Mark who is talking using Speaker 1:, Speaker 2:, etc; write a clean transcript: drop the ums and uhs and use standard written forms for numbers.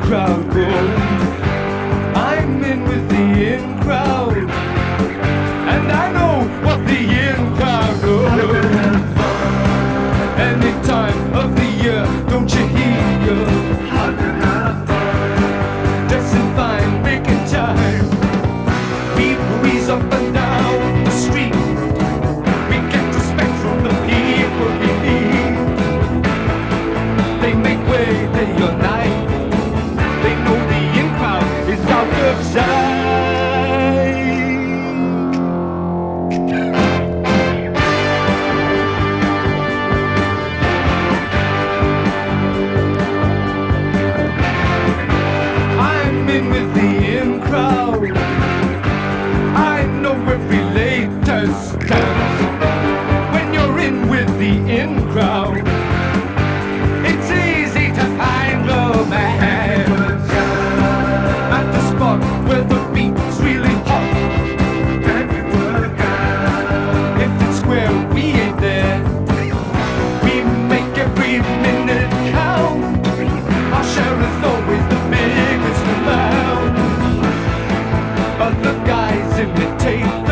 Speaker 1: crowd goes. I'm in with the in crowd, and I know what the in crowd knows. Any time of the year, don't you hear? Dressing fine, making time. We breeze up and down the street. We get respect from the people we need. They make way, they unite. They know the in crowd is out of sight. I'm in with the in crowd. I know every latest dance. When you're in with the in crowd, it's easy to find romance at the spot where the beat's really hot. And we work out. If it's square, we ain't there. We make every minute count. Our share is always the biggest amount. Other guys imitate